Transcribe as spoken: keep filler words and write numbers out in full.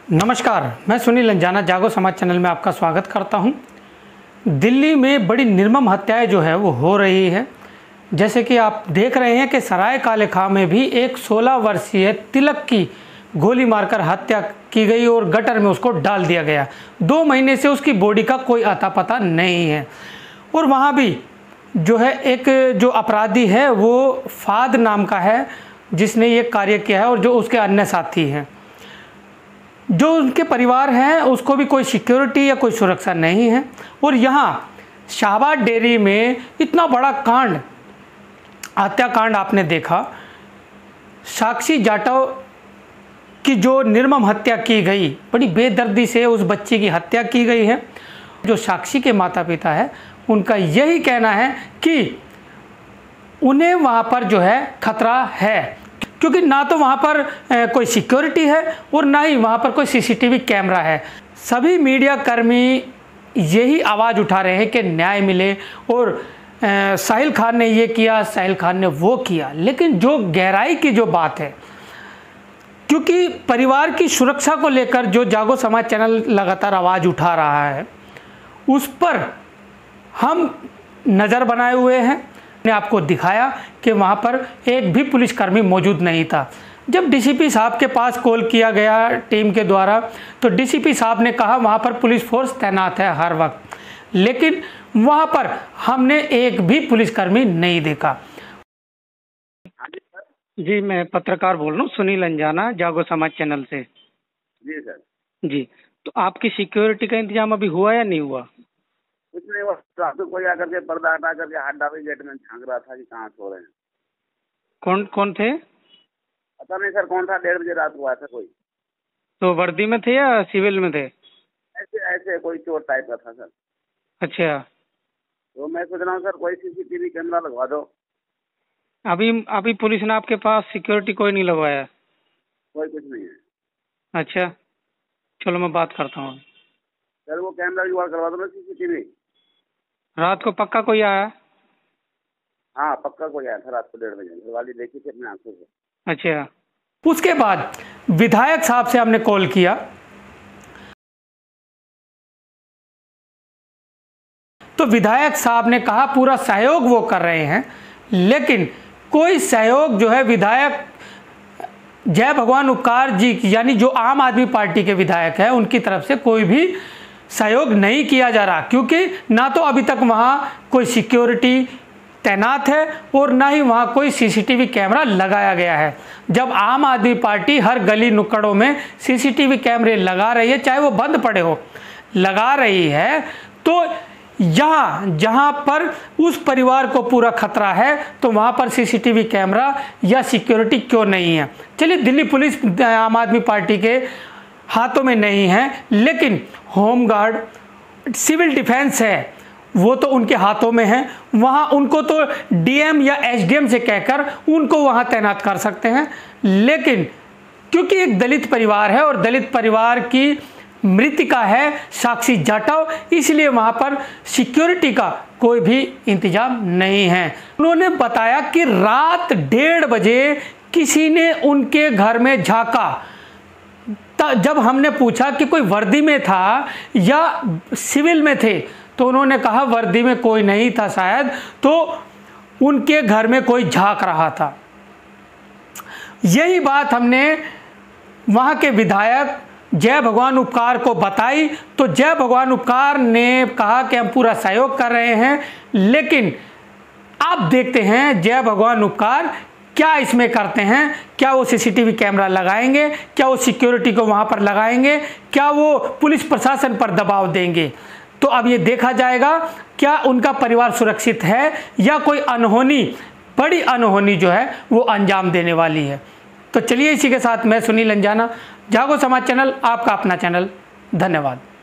नमस्कार, मैं सुनील अंजाना जागो समाज चैनल में आपका स्वागत करता हूं। दिल्ली में बड़ी निर्मम हत्याएं जो है वो हो रही है। जैसे कि आप देख रहे हैं कि सराय काले खां में भी एक सोलह वर्षीय तिलक की गोली मारकर हत्या की गई और गटर में उसको डाल दिया गया। दो महीने से उसकी बॉडी का कोई अता पता नहीं है। और वहाँ भी जो है एक जो अपराधी है वो फाद नाम का है जिसने ये कार्य किया है, और जो उसके अन्य साथी हैं, जो उनके परिवार हैं, उसको भी कोई सिक्योरिटी या कोई सुरक्षा नहीं है। और यहाँ शाहबाद डेयरी में इतना बड़ा कांड, हत्याकांड आपने देखा। साक्षी जाटव की जो निर्मम हत्या की गई, बड़ी बेदर्दी से उस बच्ची की हत्या की गई है। जो साक्षी के माता पिता है उनका यही कहना है कि उन्हें वहाँ पर जो है खतरा है, क्योंकि ना तो वहाँ पर कोई सिक्योरिटी है और ना ही वहाँ पर कोई सीसीटीवी कैमरा है। सभी मीडिया कर्मी यही आवाज़ उठा रहे हैं कि न्याय मिले, और साहिल खान ने ये किया, साहिल खान ने वो किया। लेकिन जो गहराई की जो बात है, क्योंकि परिवार की सुरक्षा को लेकर जो जागो समाज चैनल लगातार आवाज़ उठा रहा है, उस पर हम नज़र बनाए हुए हैं। ने आपको दिखाया कि वहाँ पर एक भी पुलिसकर्मी मौजूद नहीं था। जब डीसीपी साहब के पास कॉल किया गया टीम के द्वारा, तो डीसीपी साहब ने कहा वहाँ पर पुलिस फोर्स तैनात है हर वक्त, लेकिन वहाँ पर हमने एक भी पुलिसकर्मी नहीं देखा। जी, मैं पत्रकार बोल रहा हूँ, सुनील अंजाना, जागो समाज चैनल से। जी सर। जी, तो आपकी सिक्योरिटी का इंतजाम अभी हुआ या नहीं हुआ? कुछ नहीं हुआ। रात को कोई आकर के पर्दा हटा करके हाथ डाले गेट में झांक रहा था कि कहाँ सो रहे हैं। कौन कौन थे? पता नहीं सर कौन था। डेढ़ बजे रात को आया था कोई। तो वर्दी में थे या सिविल में थे? ऐसे ऐसे कोई चोर टाइप का था सर। अच्छा, तो मैं सोच रहा हूँ सर कोई सीसीटीवी कैमरा लगवा दो। अभी अभी पुलिस ने आपके पास सिक्योरिटी कोई नहीं लगवाया? कोई कुछ नहीं है। अच्छा, चलो मैं बात करता हूँ। सर वो कैमरा जुगाड़ करवा दो ना, सीसीटीवी। रात को पक्का कोई आया? हाँ पक्का कोई आया था रात को डेढ़ बजे, घर वाली देखी थी अपने आंखों से। अच्छा, उसके बाद विधायक साहब से हमने कॉल किया, तो विधायक साहब ने कहा पूरा सहयोग वो कर रहे हैं, लेकिन कोई सहयोग जो है विधायक जय भगवान उपकार जी यानी जो आम आदमी पार्टी के विधायक हैं उनकी तरफ से कोई भी सहयोग नहीं किया जा रहा, क्योंकि ना तो अभी तक वहाँ कोई सिक्योरिटी तैनात है और ना ही वहाँ कोई सीसीटीवी कैमरा लगाया गया है। जब आम आदमी पार्टी हर गली नुक्कड़ों में सीसीटीवी कैमरे लगा रही है, चाहे वो बंद पड़े हो, लगा रही है, तो यहाँ जहाँ पर उस परिवार को पूरा खतरा है तो वहाँ पर सीसीटीवी कैमरा या सिक्योरिटी क्यों नहीं है? चलिए, दिल्ली पुलिस आम आदमी पार्टी के हाथों में नहीं है, लेकिन होम गार्ड, सिविल डिफेंस है, वो तो उनके हाथों में है। वहाँ उनको तो डीएम या एसडीएम से कहकर उनको वहाँ तैनात कर सकते हैं। लेकिन क्योंकि एक दलित परिवार है और दलित परिवार की मृतिका है साक्षी जाटव, इसलिए वहाँ पर सिक्योरिटी का कोई भी इंतजाम नहीं है। उन्होंने बताया कि रात डेढ़ बजे किसी ने उनके घर में झांका। जब हमने पूछा कि कोई वर्दी में था या सिविल में थे, तो उन्होंने कहा वर्दी में कोई नहीं था शायद, तो उनके घर में कोई झांक रहा था। यही बात हमने वहाँ के विधायक जय भगवान उपकार को बताई, तो जय भगवान उपकार ने कहा कि हम पूरा सहयोग कर रहे हैं। लेकिन आप देखते हैं जय भगवान उपकार क्या इसमें करते हैं। क्या वो सीसीटीवी कैमरा लगाएंगे? क्या वो सिक्योरिटी को वहाँ पर लगाएंगे? क्या वो पुलिस प्रशासन पर दबाव देंगे? तो अब ये देखा जाएगा क्या उनका परिवार सुरक्षित है या कोई अनहोनी, बड़ी अनहोनी जो है वो अंजाम देने वाली है। तो चलिए, इसी के साथ मैं सुनील अंजाना, जागो समाज चैनल, आपका अपना चैनल। धन्यवाद।